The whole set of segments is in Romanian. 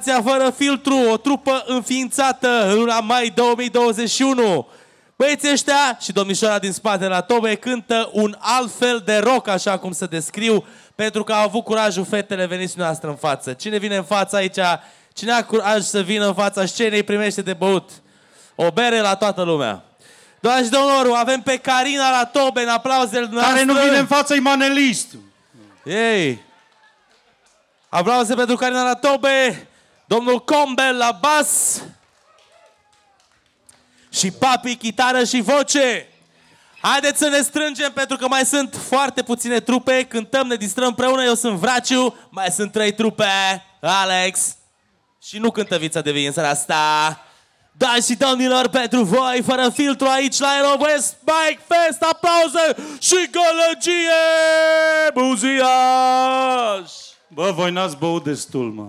Stația Fără Filtru, o trupă înființată în luna mai 2021. Băieții ăștia și domnișoara din spate la tobe cântă un alt fel de rock, așa cum se descriu, pentru că au avut curajul fetele, veniți noastră în față. Cine vine în față aici, cine a curaj să vină în fața scenei, primește de băut o bere la toată lumea. Doamne și domnilor, avem pe Carina la tobe în aplauzele noastre. Care nu vine în față, e manelist. Ei! Aplauze pentru Carina la tobe, domnul Combel la bas și Papi, chitară și voce. Haideți să ne strângem pentru că mai sunt foarte puține trupe, cântăm, ne distrăm împreună, eu sunt Vraciu, mai sunt 3 trupe, Alex și nu cântă Vița de Vii în seara asta. Da, și domnilor, pentru voi, Fără Filtru aici la Aero West Bike Fest, aplauze și gălăgie, buziaș! Bă, voi n-ați băut destul, mă.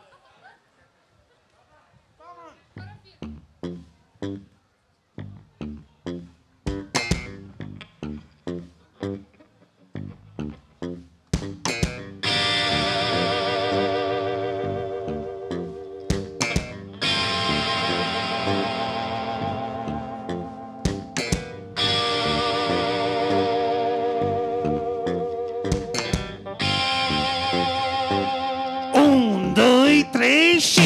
Și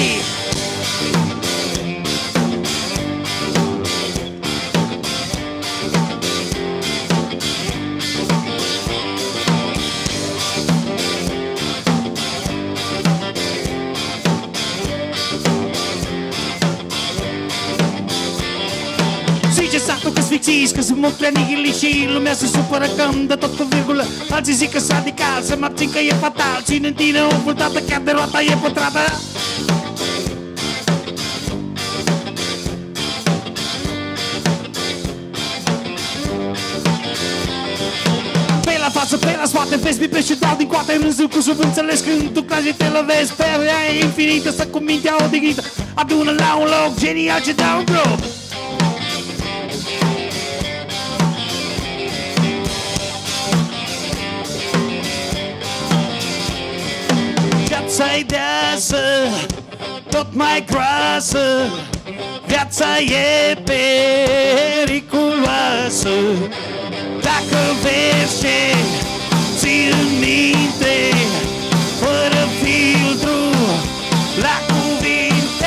zice satul că-s ficțiți, că sunt mult prea nihiliști și lumea se supără că îmi dă tot cu virgulă. Alții zic că-s radical, să mă abțin că e fatal. Ține în tine o pultată, chiar de roata e pătrată. Pe la față, pe la spate, vezi mi și dau din coate. Râzând cu sub înțeles când tu crezi te lovezi. Pe ea e infinită, să cu mintea odihnită. Adună la un loc genial ce dau un glob. Viața-i deasă, tot mai groasă. Viața e periculoasă. Dacă vezi ce ții în minte, fără filtru, la cuvinte.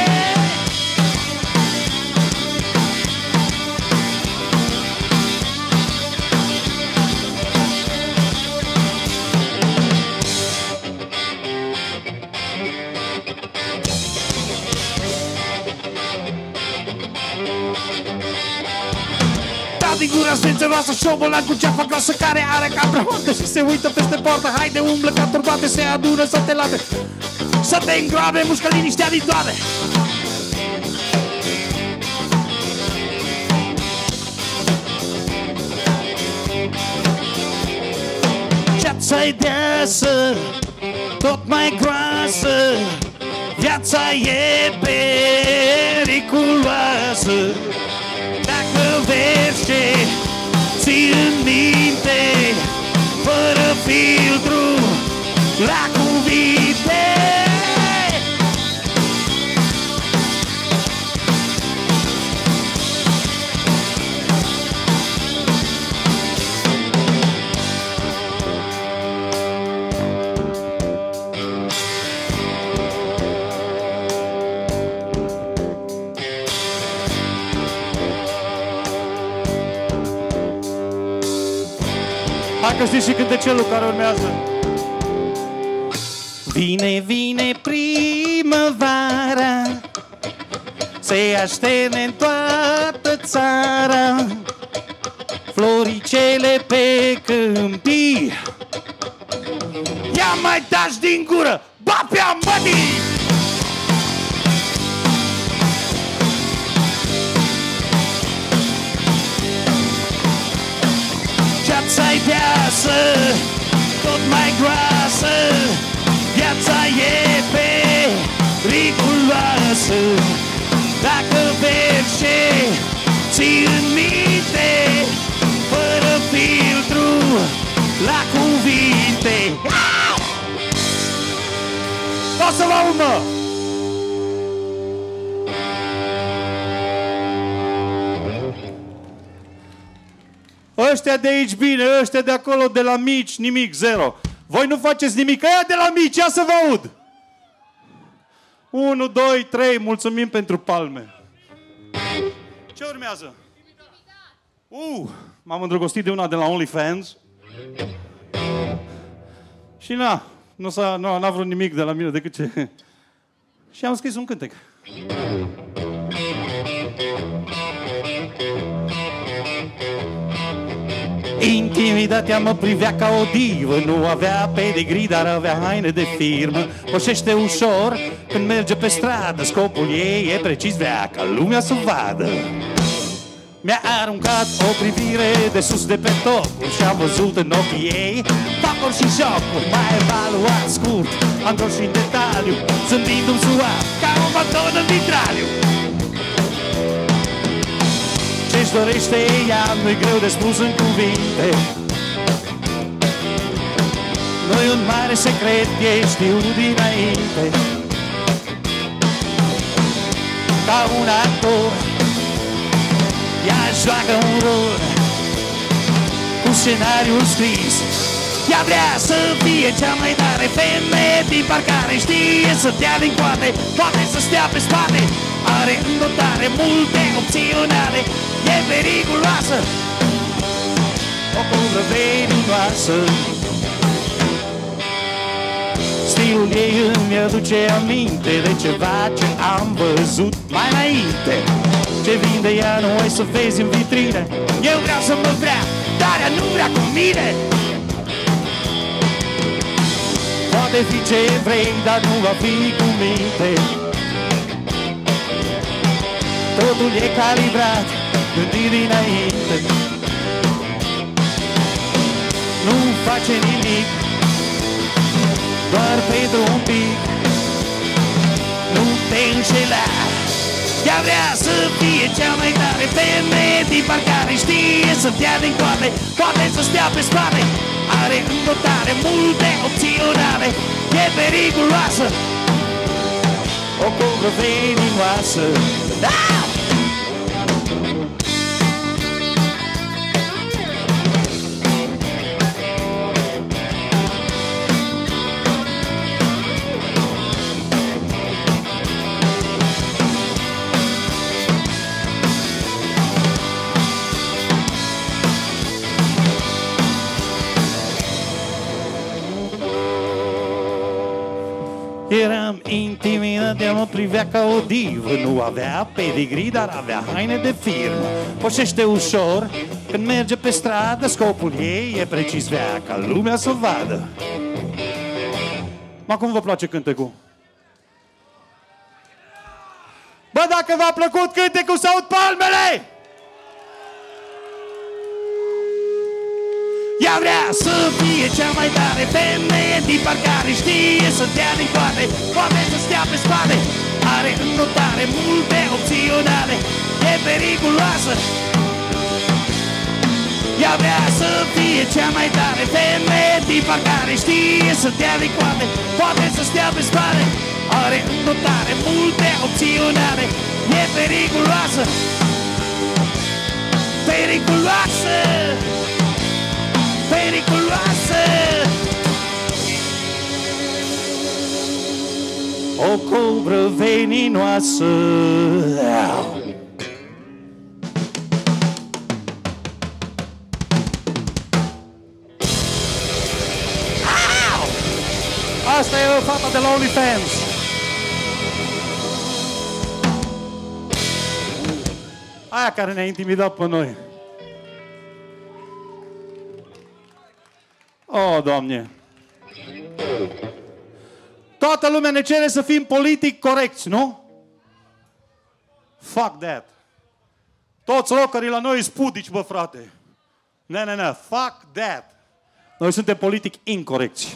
Din gura sfințăroasă, șobolan cu ceafa groasă care are capra hoată și se uită peste poartă. Haide, umblă ca turbate, se adună să te late, să te îngroabe, mușcă liniștea din toate. Viața-i deasă, tot mai groasă. Viața e periculoasă. Dacă vezi ce ții în minte, fără filtru, la cuvinte. Hai că știi și cântecelul care urmează. Vine, vine primăvara, se așterne în toată țara. Floricele pe câmpii, ia mai taci din gură, bapia mătii! Viața-i deasă, tot mai groasă. Viața e periculoasă. Dacă vezi ce ții în minte, fără filtru, la cuvinte. O să vă urmă! Ăștia de aici bine, ăștia de acolo de la mici, nimic, zero. Voi nu faceți nimic, ăia de la mici, ia să vă aud. 1, 2, 3, mulțumim pentru palme. Ce urmează? M-am îndrăgostit de una de la OnlyFans. Și n-a vrut nimic de la mine decât ce... Și am scris un cântec. Intimitatea mă privea ca o divă, nu avea pedigree, dar avea haine de firmă. Poșește ușor când merge pe stradă, scopul ei e precis, vrea ca lumea să vadă. Mi-a aruncat o privire de sus de pe tocuri și am văzut în ochii ei tocuri și jocuri. M-a evaluat scurt, am întors și în detaliu, zâmbindu-mi suav ca un baton în vitraliu. Ce-și dorește ea nu-i greu de spus în cuvinte. Nu-i un mare secret, e știut dinainte. Ca un actor ea joacă un rol cu scenariul scris. Ea vrea să fie cea mai tare femeie din parcare. Știe să dea din coate, poate să stea pe spate. Are în dotare multe opționale. E periculoasă, o cuvră veninoasă. Stilul ei îmi aduce aminte de ceva ce am văzut mai înainte. Ce vinde ea nu ai să vezi în vitrine. Eu vreau să mă vrea, dar ea nu vrea cu mine. Poate fi ce vrei, dar nu va fi cu minte. Totul e calibrat, gândit dinainte. Nu face nimic doar pentru un pic. Nu te înșela. Ea vrea să fie cea mai tare femeie din parcare. Știe să dea din coate, poate să stea pe spate. Are în dotare multe opționale. E periculoasă, o cuvră veninoasă. Eram intimidat, ea mă privea ca o divă. Nu avea pedigree, dar avea haine de firmă. Poșește ușor când merge pe stradă. Scopul ei e precis, vrea ca lumea să vadă. Ma, cum vă place cântecul? Bă, dacă v-a plăcut cântecul, să aud palmele! Ea vrea să fie cea mai tare femeie din parcare. Știe să dea din coate, poate să stea pe spate. Are în notare multe opționale. E periculoasă. Ea vrea să fie cea mai tare femeie din parcare. Știe să dea din coate, poate să stea pe spate. Are în notare multe opționale. E periculoasă. Periculoasă. Periculoasă. O cobră veninoasă. Asta e o fata de la OnlyFans. Aia care ne-a intimidat pe noi. Oh, Doamne! Toată lumea ne cere să fim politic corecți, nu? Fuck that! Toți rockerii la noi sunt pudici, bă, frate! Ne, fuck that! Noi suntem politic incorecți.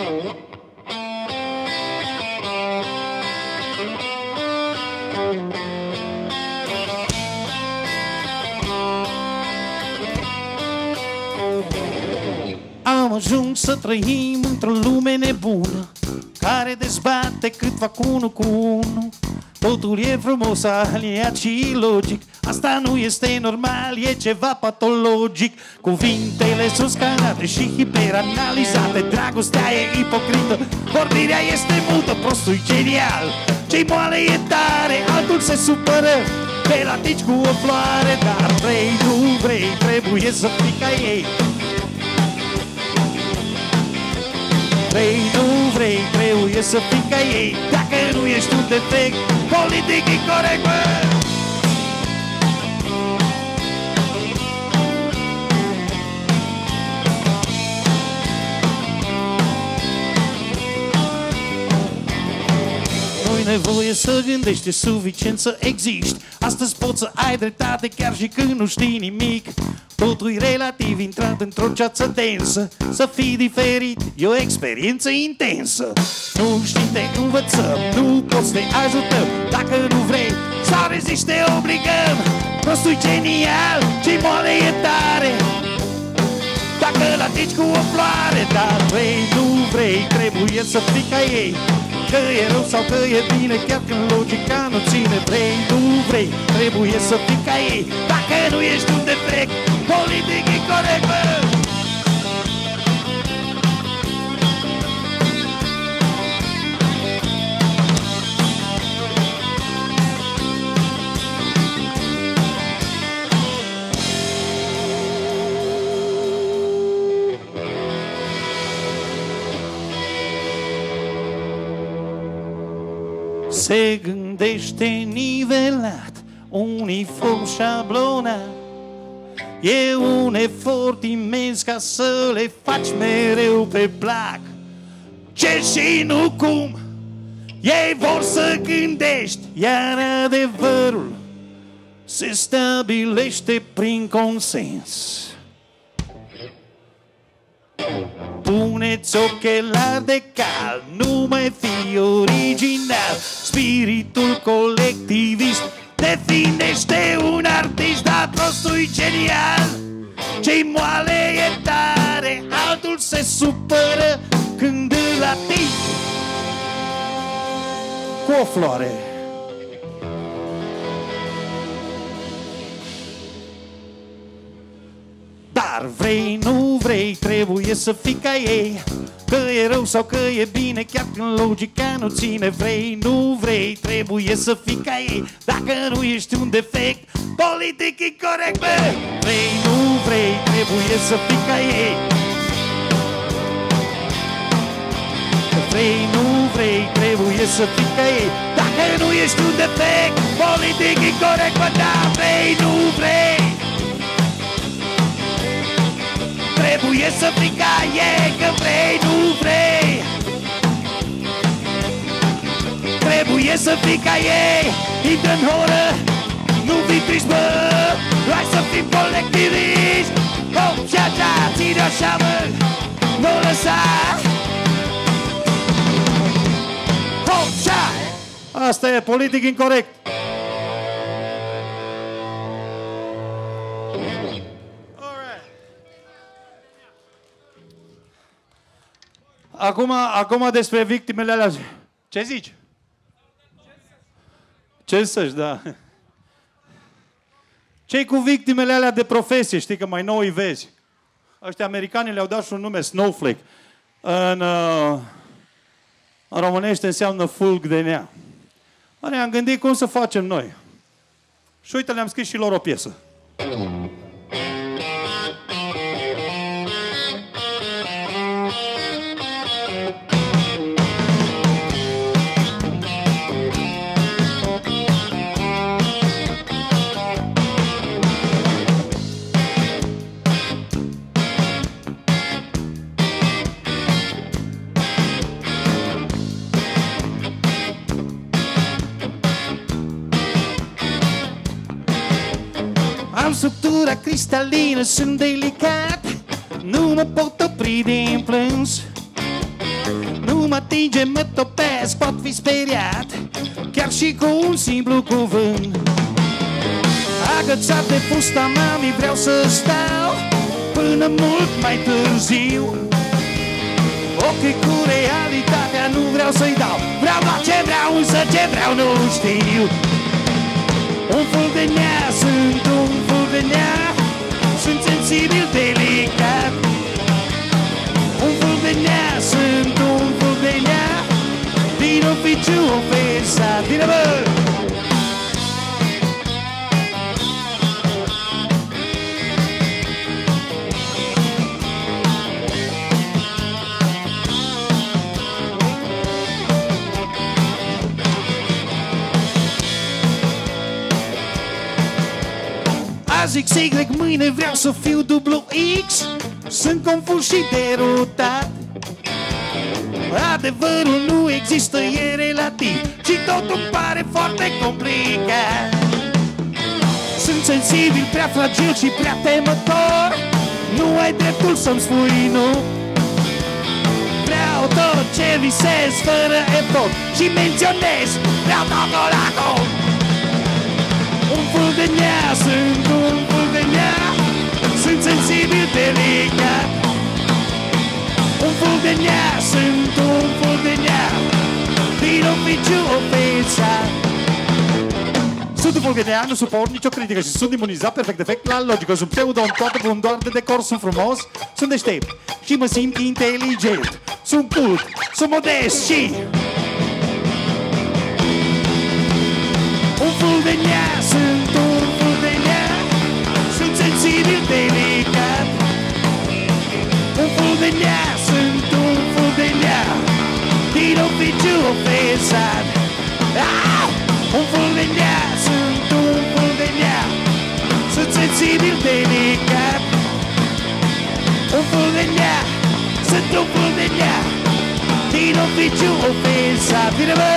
Am ajuns să trăim într-o lume nebună, care dezbate cât fac unul cu unul. Totul e frumos, aliniat și logic. Asta nu este normal, e ceva patologic. Cuvintele sunt scanate și hiperanalizate. Dragostea e ipocrită, vorbirea este mută. Prostul genial, ce-i moale e tare. Altul se supără, te-l atingi cu o floare. Dar vrei, nu vrei, trebuie să fii ca ei. Vrei, nu vrei, trebuie să fii ca ei. Dacă nu ești un defect, politic incorect, bă! Nu-i nevoie să gândești, e suficient să existi. Astăzi poți să ai dreptate chiar și când nu știi nimic. Totul-i relativ, intrat într-o ceață densă. Să fii diferit e o experiență intensă. Nu știi, te învățăm, nu poți, te ajutăm. Dacă nu vrei sau reziști, te obligăm. Prostul genial, ce-i moale e tare. Dacă îl atingi cu o floare. Dar vrei, nu vrei, trebuie să fii ca ei. Că e rău sau că e bine, chiar când logica nu ține. Vrei, nu vrei, trebuie să fii ca ei. Dacă nu ești un defect, politic incorect, bă! Se gândește nivelat, uniform șablonat. E un efort imens ca să le faci mereu pe plac. Ce și nu cum, ei vor să gândești, iar adevărul se stabilește prin consens. Puneți ochelari de cal, nu mai fi original. Spiritul colectivist definește un artist, dar prostul-i genial. Ce-i moale e tare, altul se supără când îl atingi cu o floare. Dar vrei, nu vrei, trebuie să fii ca ei. Că e rău sau că e bine, chiar când logica nu ține. Vrei, nu vrei, trebuie să fii ca ei. Dacă nu ești un defect, politic incorect, bă! Vrei, nu vrei, trebuie să fii ca ei. Vrei, nu vrei, trebuie să fii ca ei. Dacă nu ești un defect, politic incorect, bă! Da, vrei, nu vrei, trebuie să fii ca ei. Că vrei, nu vrei, trebuie să fii ca ei. Intră în horă, nu fii trist, bă, hai să fim colectiviști. Hop și așa, ține așa, mă, nu lăsa. Hop și așa. Asta e politic incorect. Acum despre victimele alea. Ce zici? Ce să-și, da. Ce-i cu victimele alea de profesie? Știi că mai nou îi vezi. Ăștia americanii le-au dat și un nume, Snowflake. În românește înseamnă fulg de nea. Ne-am gândit cum să facem noi. Și uite, le-am scris și lor o piesă. Am structura cristalină, sunt delicat. Nu mă pot opri din plâns. Nu mă atinge, mă topesc, pot fi speriat chiar și cu un simplu cuvânt. Agățat de fusta mamii vreau să stau până mult mai târziu. Ochii cu realitatea nu vreau să-i dau. Vreau doar ce vreau, însă ce vreau nu știu. Un fuldenea, sunt un fuldenea, sunt sensibil delicat. Un fuldenea, sunt un fuldenea, din oficiu ofensat. Bine, bă! Azi XY, mâine vreau să fiu dublu X. Sunt confuz și derutat. Adevărul nu există, e relativ și totul pare foarte complicat. Sunt sensibil, prea fragil și prea temător. Nu ai dreptul să-mi spui nu. Vreau tot ce visez fără efort și menționez, vreau totul acum. Un fuldenea, sunt un fuldenea, sunt sensibil delicat. Un fuldenea, sunt un fuldenea, din oficiu ofensat. Sunt un fuldenea, nu suport nicio critică și sunt imunizat perfect defect la logică. Sunt pseudo-om, toată bun, doar de decor, sunt frumos, sunt deștept și mă simt inteligent. Sunt cult, sunt modest și... Un fuldenea, sunt un fuldenea, sunt sensibil delicat. Un fuldenea, sunt un fuldenea, din oficiu ofensat. Un fuldenea, sunt un fuldenea, sunt sensibil delicat. Un fuldenea, sunt un fuldenea, din oficiu ofensat. Bine, bă!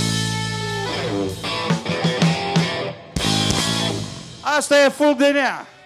Asta e fuldenea.